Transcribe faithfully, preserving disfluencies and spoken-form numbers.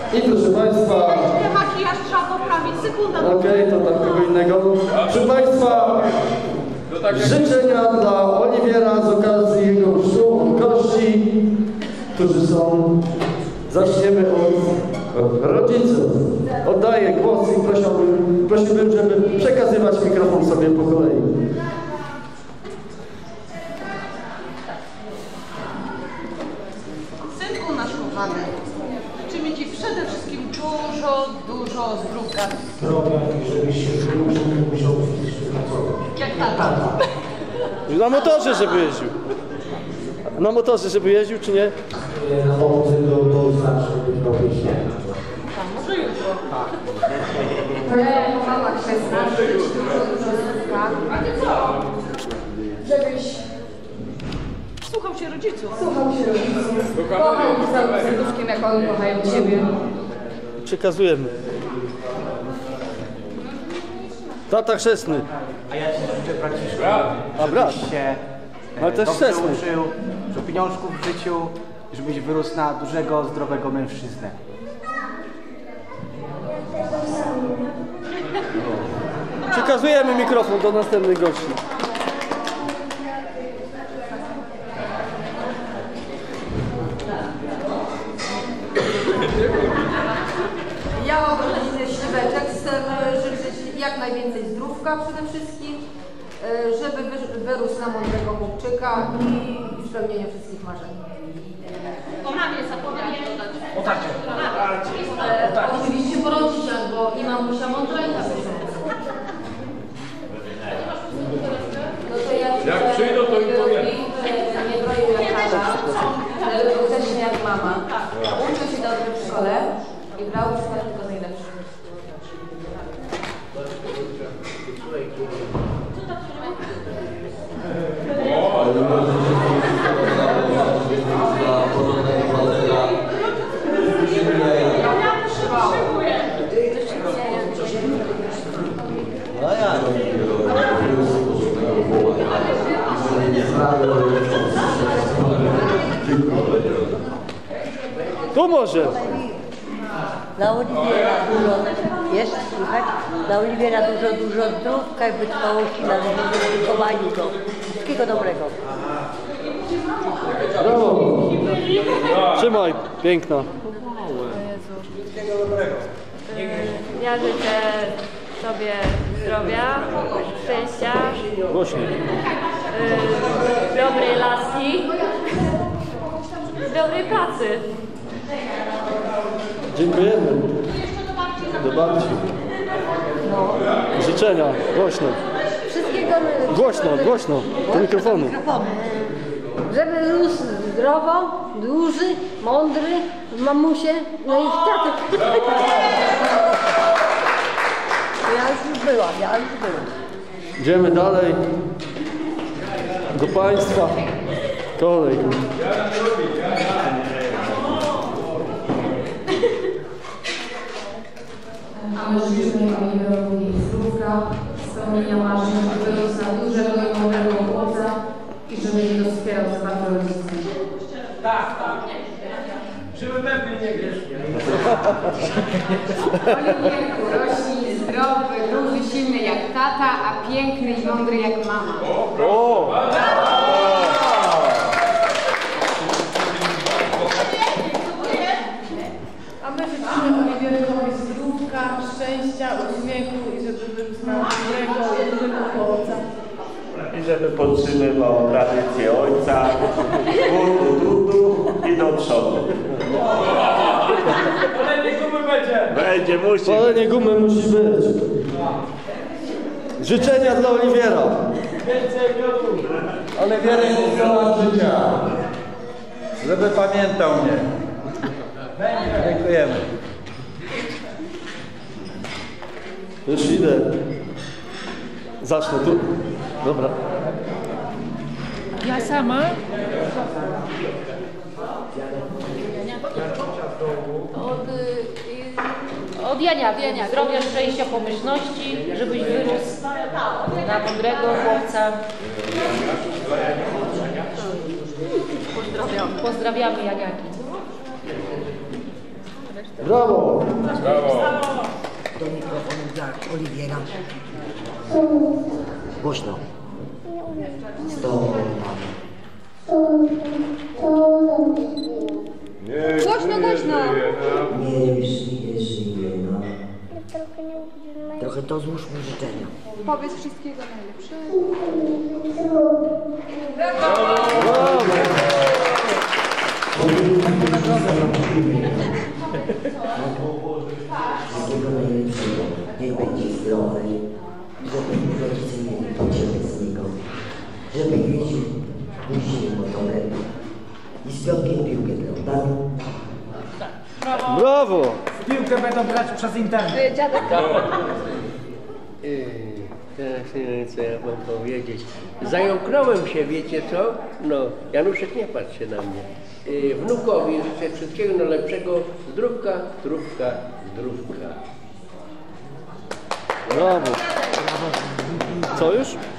I proszę Państwa... Jeśli makijaż trzeba poprawić, sekunda. Okej, okay, to tam kogo innego. Proszę Państwa, życzenia dla Oliwiera z okazji jego chrztu gości, którzy są... Zaczniemy od rodziców. Oddaję głos i prosiłbym, prosiłbym, żeby przekazywać mikrofon sobie po kolei. Synku nasz kochany, życzymy Ci przede wszystkim dużo, dużo zdrówka. Zdrowia i żebyś się czuł, że nie musiał pracować. Jak tata. Na motorze, żeby jeździł. Na motorze, żeby jeździł, czy nie? Na obcy to, to znaczy dobry śnieg. A może jutro. To ja jako mama chrzestna życzę Ci dużo, dużo zdrówka. A Ty co? Żebyś Słuchał się rodziców. słuchał się rodziców, kochał ich całym serduszkiem, jak oni kochają Ciebie. Przekazujemy. Tata chrzestny. A ja Ci życzę, braciszku, A brat? żebyś się Ale e, też dobrze chrzestny. uczył, że pieniążków w życiu, żebyś wyrósł na dużego, zdrowego mężczyznę. Przekazujemy mikrofon do następnych gości. Ja od rodziny Śliweczek chcę życzyć jak najwięcej zdrówka przede wszystkim, żeby wy- wyrósł na mądrego chłopczyka i spełnienie wszystkich marzeń. Po mamie zapomniałam dodać. Ale oczywiście po rodzicach, bo i mamusia mądra i tatusia mądra. No to ja jak przyjdą, to im powiem. Nie broił jak tata, ale był grzecznie jak mama. Uczył się dobrze w szkole i brał przykład tylko z najlepszych. Tu może. Dla Oliwiera dużo, jest słychać? Dla Oliwiera dużo, dużo zdrówka i wytrwałości na wychowaniu go. Wszystkiego dobrego. Brawo. Trzymaj, piękna. Ja życzę sobie zdrowia, szczęścia, Głośniej. yy, dobrej laski, dobrej pracy. Dziękujemy. Do babci. Życzenia. Głośno. Wszystkiego Głośno, głośno. Do mikrofonu. Żeby rósł zdrowo, duży, mądry, w mamusie, no i w taty. Ja już byłam, ja już byłam. Idziemy dalej. Do Państwa. Kolej. A my życzymy Oliwierowi zdrówka, spełnienia marzeń, żeby wyrósł na dużego i mądrego chłopca i żeby nie wspierał za bardzo rodziców. Tak, tak. Żeby lepiej nie grzesznie. Oliwierku, rośnij zdrowy, duży, silny jak tata, a piękny i mądry jak mama. O! A my życzymy Oliwierkowi zdrówka, szczęścia, uśmiechu i żeby był na dobrego i dużego chłopca. I żeby podtrzymywał tradycję ojca, tu, tu, tu i do przodu. Palenie gumy będzie. Będzie, musi. Palenie gumy musi być. Życzenia dla Oliwiera. Więcej miodu. Oliwierek zdrowa życia. Żeby pamiętał mnie. Dziękujemy. Już idę. Zacznę tu. Dobra. Ja sama? Od, y, od Jania, Jania, zdrowia, szczęścia, pomyślności, żebyś wyrósł na mądrego chłopca. Pozdrawiam. Pozdrawiamy Janiaki. Brawo! Brawo! Do mikrofonu dla Oliwiera. Głośno. Głośno, głośno. Nie żyje, żyje, no. Trochę to złóżmy życzenia. Powiedz wszystkiego najlepszego. Wszystkiego najlepszego. Niech będzie zdrowy, żeby rodzice mieli pociechę z niego, żeby jeździł później motorem i z piątkiem piłkę grał, tak? Brawo! W piłkę będą grać przez internet. Dziadek. Yy, teraz nie wiem, co ja mam powiedzieć. Zająknąłem się, wiecie co? No, Januszek, nie patrz się na mnie. Yy, wnukowi życzę wszystkiego najlepszego. Zdrówka, zdrówka, zdrówka. Brawo! Co już?